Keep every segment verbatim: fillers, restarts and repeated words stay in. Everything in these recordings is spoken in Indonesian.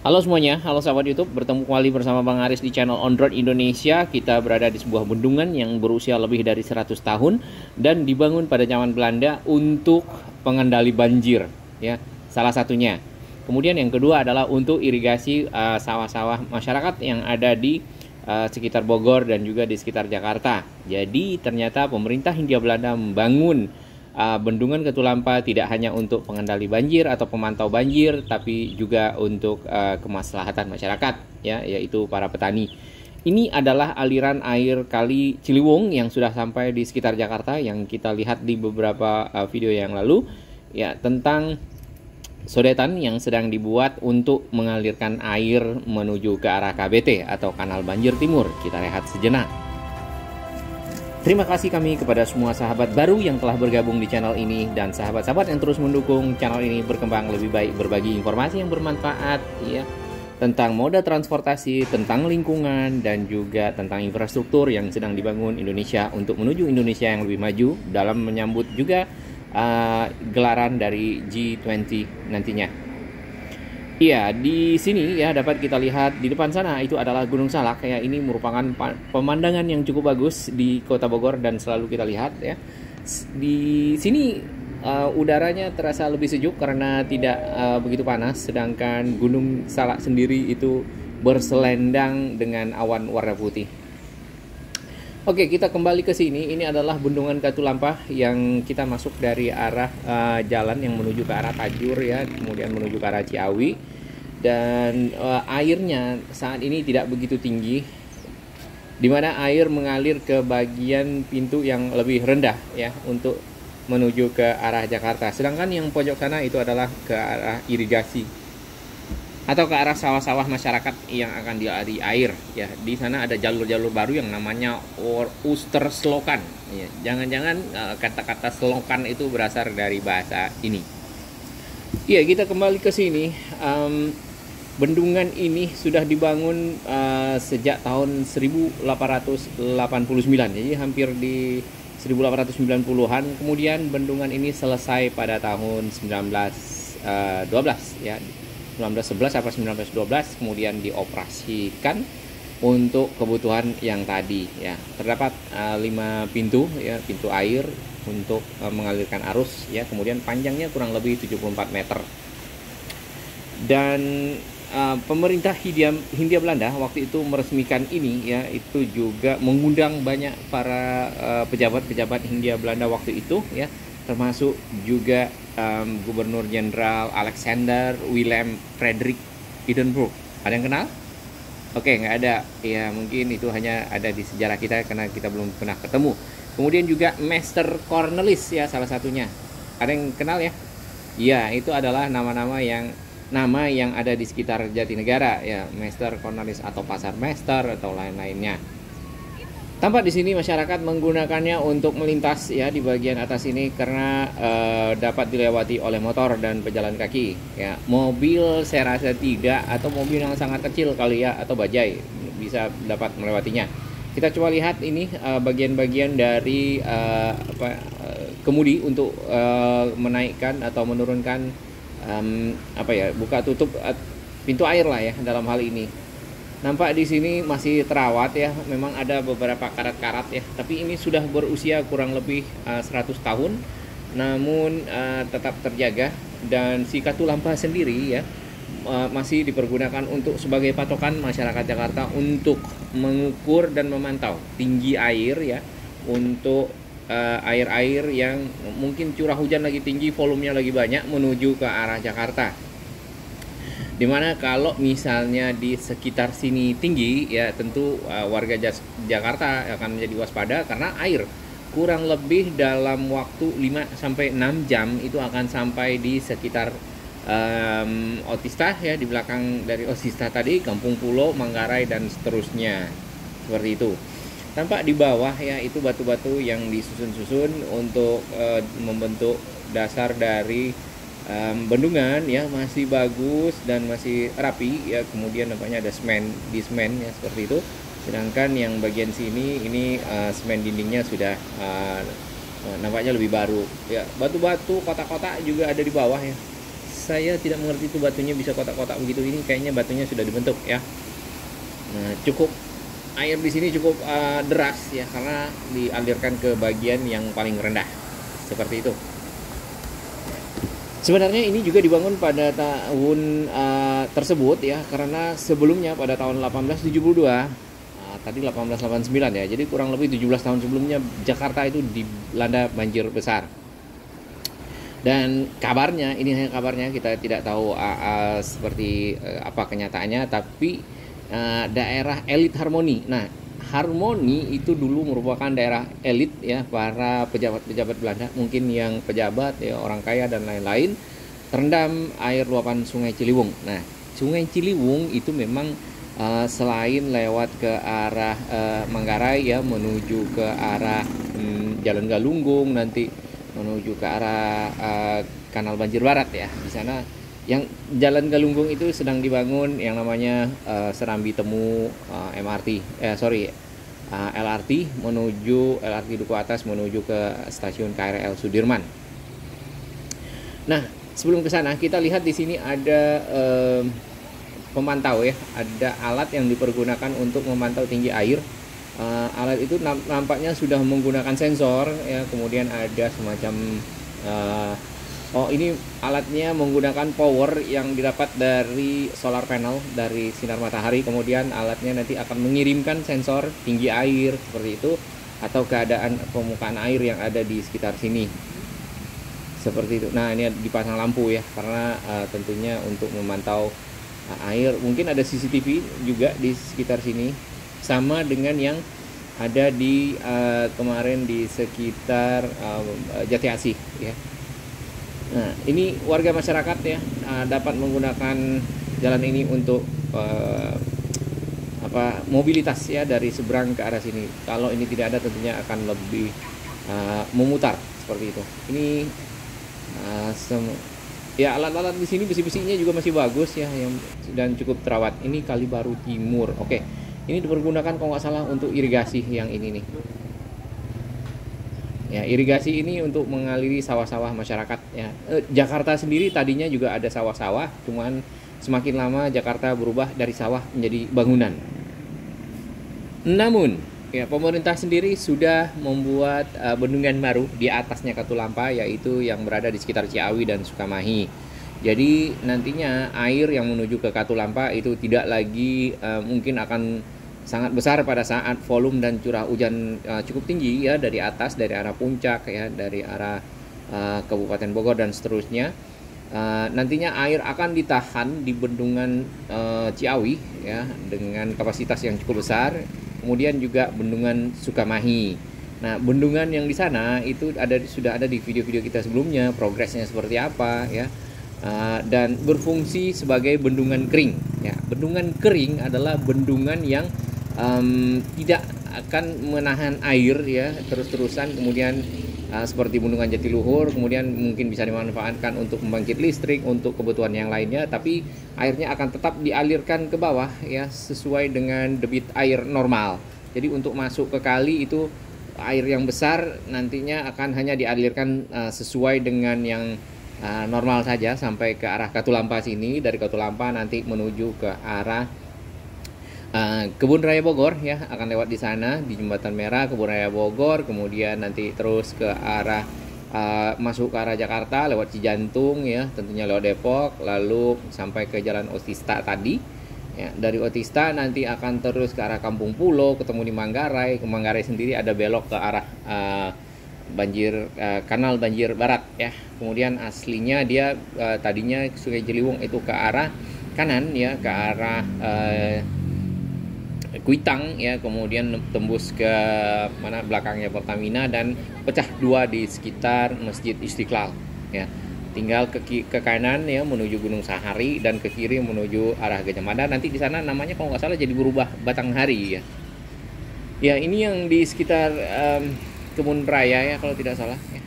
Halo semuanya, halo sahabat YouTube, bertemu kembali bersama Bang Aris di channel On Road Indonesia. Kita berada di sebuah bendungan yang berusia lebih dari seratus tahun dan dibangun pada zaman Belanda untuk pengendali banjir, ya, salah satunya. Kemudian yang kedua adalah untuk irigasi uh, sawah-sawah masyarakat yang ada di uh, sekitar Bogor dan juga di sekitar Jakarta. Jadi ternyata pemerintah Hindia Belanda membangun Uh, bendungan Katulampa tidak hanya untuk pengendali banjir atau pemantau banjir, tapi juga untuk uh, kemaslahatan masyarakat, ya, yaitu para petani. Ini adalah aliran air Kali Ciliwung yang sudah sampai di sekitar Jakarta, yang kita lihat di beberapa uh, video yang lalu, ya, tentang sodetan yang sedang dibuat untuk mengalirkan air menuju ke arah K B T atau Kanal Banjir Timur. Kita rehat sejenak. Terima kasih kami kepada semua sahabat baru yang telah bergabung di channel ini dan sahabat-sahabat yang terus mendukung channel ini berkembang lebih baik, berbagi informasi yang bermanfaat, ya, tentang moda transportasi, tentang lingkungan, dan juga tentang infrastruktur yang sedang dibangun Indonesia untuk menuju Indonesia yang lebih maju dalam menyambut juga uh, gelaran dari G dua puluh nantinya. Iya, di sini ya dapat kita lihat di depan sana itu adalah Gunung Salak, ya. Ini merupakan pemandangan yang cukup bagus di Kota Bogor dan selalu kita lihat, ya. Di sini uh, udaranya terasa lebih sejuk karena tidak uh, begitu panas, sedangkan Gunung Salak sendiri itu berselendang dengan awan warna putih. Oke, kita kembali ke sini. Ini adalah Bendungan Katulampa yang kita masuk dari arah uh, jalan yang menuju ke arah Tajur, ya, kemudian menuju ke arah Ciawi. Dan uh, airnya saat ini tidak begitu tinggi, di mana air mengalir ke bagian pintu yang lebih rendah, ya, untuk menuju ke arah Jakarta. Sedangkan yang pojok sana itu adalah ke arah irigasi atau ke arah sawah-sawah masyarakat yang akan dialiri air, ya. Di sana ada jalur-jalur baru yang namanya Uster Selokan, ya. Jangan-jangan uh, kata-kata selokan itu berasal dari bahasa ini. Iya, kita kembali ke sini. Um, bendungan ini sudah dibangun uh, sejak tahun seribu delapan ratus delapan puluh sembilan, jadi hampir di seribu delapan ratus sembilan puluhan. Kemudian bendungan ini selesai pada tahun sembilan belas dua belas, ya. sembilan belas sebelas atau sembilan belas dua belas, kemudian dioperasikan untuk kebutuhan yang tadi, ya. Terdapat uh, lima pintu, ya, pintu air untuk uh, mengalirkan arus, ya. Kemudian panjangnya kurang lebih tujuh puluh empat meter. Dan uh, pemerintah Hindia, Hindia Belanda waktu itu meresmikan ini, ya, itu juga mengundang banyak para pejabat-pejabat uh, Hindia Belanda waktu itu, ya, termasuk juga um, Gubernur Jenderal Alexander Willem Frederik Edinburgh. Ada yang kenal? Oke, nggak ada. Ya, mungkin itu hanya ada di sejarah kita karena kita belum pernah ketemu. Kemudian juga Master Cornelis, ya, salah satunya. Ada yang kenal, ya? Ya, itu adalah nama-nama yang nama yang ada di sekitar Jatinegara, ya, Master Cornelis atau Pasar Master atau lain-lainnya. Tampak di sini masyarakat menggunakannya untuk melintas, ya, di bagian atas ini karena uh, dapat dilewati oleh motor dan pejalan kaki, ya. Mobil saya rasa tidak, atau mobil yang sangat kecil kali, ya, atau bajai bisa dapat melewatinya. Kita coba lihat ini bagian-bagian uh, dari uh, apa, uh, kemudi untuk uh, menaikkan atau menurunkan um, apa ya buka tutup uh, pintu air lah, ya, dalam hal ini. Nampak di sini masih terawat, ya, memang ada beberapa karat-karat, ya, tapi ini sudah berusia kurang lebih uh, seratus tahun, namun uh, tetap terjaga. Dan si Katulampa sendiri, ya, uh, masih dipergunakan untuk sebagai patokan masyarakat Jakarta untuk mengukur dan memantau tinggi air, ya, untuk air-air uh, yang mungkin curah hujan lagi tinggi, volumenya lagi banyak menuju ke arah Jakarta. Dimana kalau misalnya di sekitar sini tinggi, ya, tentu uh, warga Jakarta akan menjadi waspada karena air kurang lebih dalam waktu lima sampai enam jam itu akan sampai di sekitar um, Otista, ya, di belakang dari Otista tadi, Kampung Pulo, Manggarai, dan seterusnya. Seperti itu. Tampak di bawah, ya, itu batu-batu yang disusun-susun untuk uh, membentuk dasar dari Um, bendungan, ya, masih bagus dan masih rapi, ya. Kemudian nampaknya ada semen di semen, ya, seperti itu. Sedangkan yang bagian sini ini uh, semen dindingnya sudah uh, nampaknya lebih baru, ya. Batu-batu kotak-kotak juga ada di bawah, ya. saya tidak mengerti itu batunya bisa kotak-kotak begitu. Ini kayaknya batunya sudah dibentuk ya. Nah, cukup air di sini cukup uh, deras ya, karena dialirkan ke bagian yang paling rendah seperti itu. Sebenarnya ini juga dibangun pada tahun uh, tersebut ya, karena sebelumnya pada tahun delapan belas tujuh puluh dua, uh, tadi delapan belas delapan puluh sembilan ya, jadi kurang lebih tujuh belas tahun sebelumnya Jakarta itu dilanda banjir besar. Dan kabarnya, ini hanya kabarnya, kita tidak tahu uh, uh, seperti uh, apa kenyataannya, tapi uh, daerah elit Harmoni. Nah, Harmoni itu dulu merupakan daerah elit ya, para pejabat-pejabat Belanda, mungkin yang pejabat ya, orang kaya dan lain-lain, terendam air luapan Sungai Ciliwung. Nah, Sungai Ciliwung itu memang uh, selain lewat ke arah uh, Manggarai ya, menuju ke arah um, Jalan Galunggung, nanti menuju ke arah uh, Kanal Banjir Barat ya. Di sana yang Jalan Galunggung itu sedang dibangun yang namanya uh, Serambi Temu uh, M R T, eh sorry uh, L R T menuju L R T Duku Atas menuju ke stasiun K R L Sudirman. Nah, sebelum ke sana kita lihat di sini ada uh, pemantau ya, ada alat yang dipergunakan untuk memantau tinggi air. Uh, alat itu nampaknya sudah menggunakan sensor ya, kemudian ada semacam uh, oh ini alatnya menggunakan power yang didapat dari solar panel, dari sinar matahari, kemudian alatnya nanti akan mengirimkan sensor tinggi air seperti itu atau keadaan permukaan air yang ada di sekitar sini seperti itu. Nah, ini dipasang lampu ya, karena uh, tentunya untuk memantau uh, air. Mungkin ada C C T V juga di sekitar sini, sama dengan yang ada di uh, kemarin di sekitar uh, Jati Asih ya. Nah, ini warga masyarakat ya uh, dapat menggunakan jalan ini untuk uh, apa mobilitas ya, dari seberang ke arah sini. Kalau ini tidak ada tentunya akan lebih uh, memutar seperti itu. Ini uh, ya alat-alat di sini, besi-besinya juga masih bagus ya, yang dan cukup terawat. Ini Kali Baru Timur. Oke, ini dipergunakan kalau nggak salah untuk irigasi yang ini nih. Ya, irigasi ini untuk mengaliri sawah-sawah masyarakat ya. Eh, Jakarta sendiri tadinya juga ada sawah-sawah, cuman semakin lama Jakarta berubah dari sawah menjadi bangunan. Namun, ya pemerintah sendiri sudah membuat uh, bendungan baru di atasnya Katulampa, yaitu yang berada di sekitar Ciawi dan Sukamahi. Jadi nantinya air yang menuju ke Katulampa itu tidak lagi uh, mungkin akan sangat besar pada saat volume dan curah hujan uh, cukup tinggi ya, dari atas, dari arah puncak ya, dari arah uh, Kabupaten Bogor dan seterusnya. Uh, nantinya air akan ditahan di bendungan uh, Ciawi ya, dengan kapasitas yang cukup besar. Kemudian juga bendungan Sukamahi. Nah, bendungan yang di sana itu ada sudah ada di video-video kita sebelumnya, progresnya seperti apa ya. Uh, dan berfungsi sebagai bendungan kering ya. Bendungan kering adalah bendungan yang um, tidak akan menahan air ya terus-terusan, kemudian uh, seperti bendungan Jatiluhur, kemudian mungkin bisa dimanfaatkan untuk membangkit listrik, untuk kebutuhan yang lainnya, tapi airnya akan tetap dialirkan ke bawah ya, sesuai dengan debit air normal. Jadi untuk masuk ke kali itu air yang besar nantinya akan hanya dialirkan uh, sesuai dengan yang Uh, normal saja sampai ke arah Katulampa sini. Dari Katulampa nanti menuju ke arah uh, Kebun Raya Bogor ya, akan lewat di sana di Jembatan Merah Kebun Raya Bogor, kemudian nanti terus ke arah uh, masuk ke arah Jakarta lewat Cijantung ya, tentunya lewat Depok, lalu sampai ke Jalan Otista tadi ya. Dari Otista nanti akan terus ke arah Kampung Pulo, ketemu di Manggarai. Ke Manggarai sendiri ada belok ke arah uh, banjir uh, Kanal Banjir Barat ya. Kemudian aslinya dia uh, tadinya Sungai Ciliwung itu ke arah kanan ya, ke arah uh, Kuitang ya, kemudian tembus ke mana belakangnya Pertamina dan pecah dua di sekitar Masjid Istiqlal ya. Tinggal ke, ke kanan ya menuju Gunung Sahari, dan ke kiri menuju arah Gajah Mada. Nanti di sana namanya kalau nggak salah jadi berubah Batanghari ya. Ya, ini yang di sekitar um, Kebun Raya ya kalau tidak salah ya.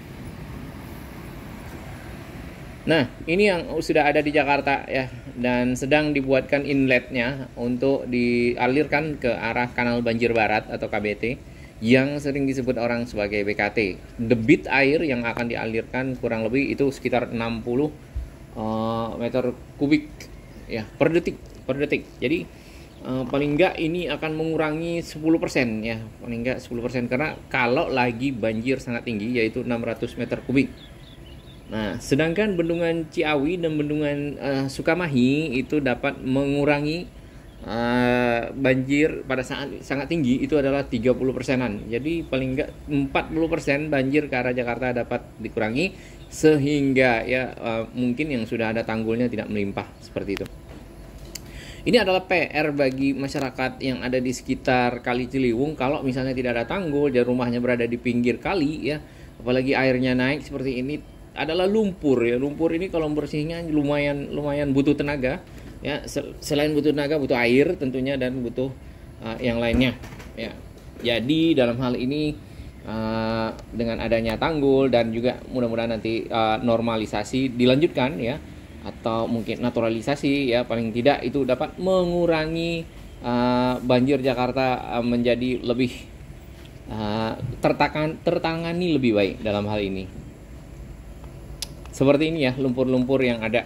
Nah, ini yang sudah ada di Jakarta ya, dan sedang dibuatkan inletnya untuk dialirkan ke arah Kanal Banjir Barat atau K B T, yang sering disebut orang sebagai B K T. Debit air yang akan dialirkan kurang lebih itu sekitar enam puluh uh, meter kubik ya per detik per detik. Jadi uh, paling enggak ini akan mengurangi sepuluh persen ya, paling enggak sepuluh persen, karena kalau lagi banjir sangat tinggi yaitu enam ratus meter kubik. Nah, sedangkan bendungan Ciawi dan bendungan uh, Sukamahi itu dapat mengurangi uh, banjir pada saat sangat tinggi itu adalah tiga puluh persenan. Jadi paling enggak empat puluh persen banjir ke arah Jakarta dapat dikurangi, sehingga ya uh, mungkin yang sudah ada tanggulnya tidak melimpah seperti itu. Ini adalah P R bagi masyarakat yang ada di sekitar Kali Ciliwung. Kalau misalnya tidak ada tanggul dan rumahnya berada di pinggir kali ya, apalagi airnya naik seperti ini, adalah lumpur ya. Lumpur ini kalau bersihnya lumayan lumayan butuh tenaga ya. Selain butuh tenaga, butuh air tentunya, dan butuh uh, yang lainnya ya. Jadi dalam hal ini uh, dengan adanya tanggul dan juga mudah-mudahan nanti uh, normalisasi dilanjutkan ya, atau mungkin naturalisasi ya, paling tidak itu dapat mengurangi uh, banjir Jakarta uh, menjadi lebih uh, tertakan, tertangani lebih baik dalam hal ini. Seperti ini ya lumpur-lumpur yang ada.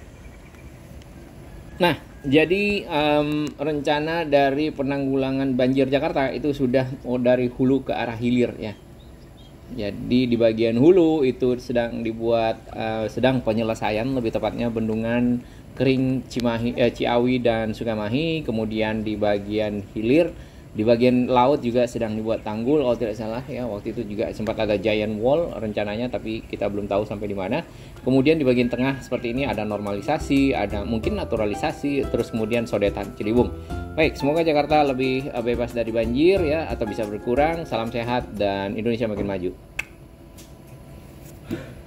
Nah, jadi um, rencana dari penanggulangan banjir Jakarta itu sudah oh, dari hulu ke arah hilir ya. Jadi di bagian hulu itu sedang dibuat uh, sedang penyelesaian, lebih tepatnya bendungan kering Cimahi, eh, Ciawi dan Sukamahi. Kemudian di bagian hilir, di bagian laut juga sedang dibuat tanggul kalau tidak salah ya. Waktu itu juga sempat ada giant wall rencananya, tapi kita belum tahu sampai di mana. Kemudian di bagian tengah seperti ini ada normalisasi, ada mungkin naturalisasi, terus kemudian sodetan Ciliwung. Baik, semoga Jakarta lebih bebas dari banjir ya, atau bisa berkurang. Salam sehat dan Indonesia makin maju.